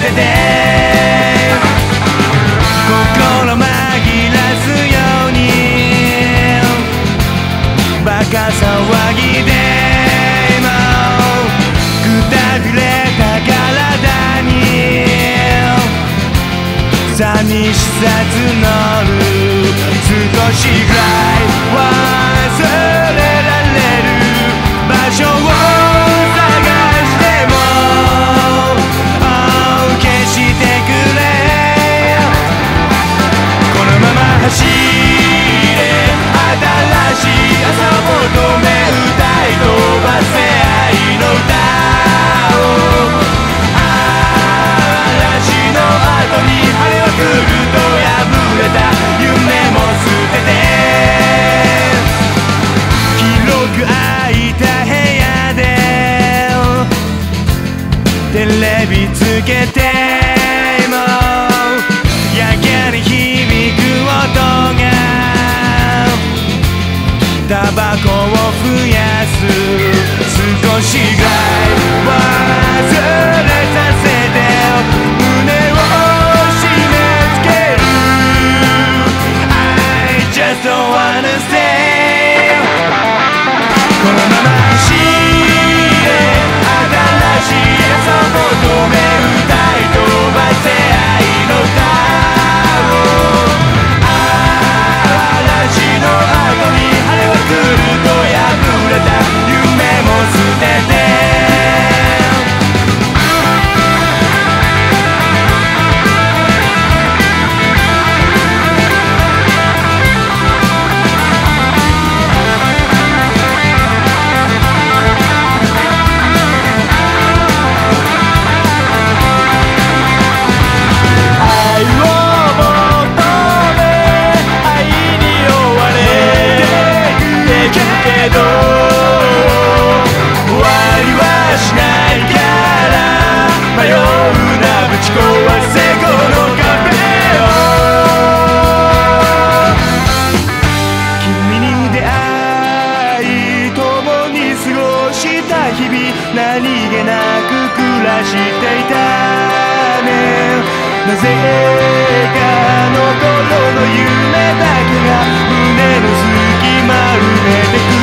てて心紛らすようにバカ騒ぎでもくたびれた体に寂しさ募る少しぐらい忘れられる場所を探しても消してくれこのまま走れ新しい朝求め歌い飛ばせ愛の歌を嵐の後に晴れは来ると破れた夢も捨てて広く空いた部屋でテレビつけてもやけに響く音がタバコを増やす少しぐらい忘れさせて胸を締め付ける I just don't wanna stay このまま走れ新しい朝求め歌い飛ばせ愛の歌を嵐の後に晴れは来ると破れた夢も捨てて何気なく暮らしていたねなぜかの頃の夢だけが胸の隙間埋めてく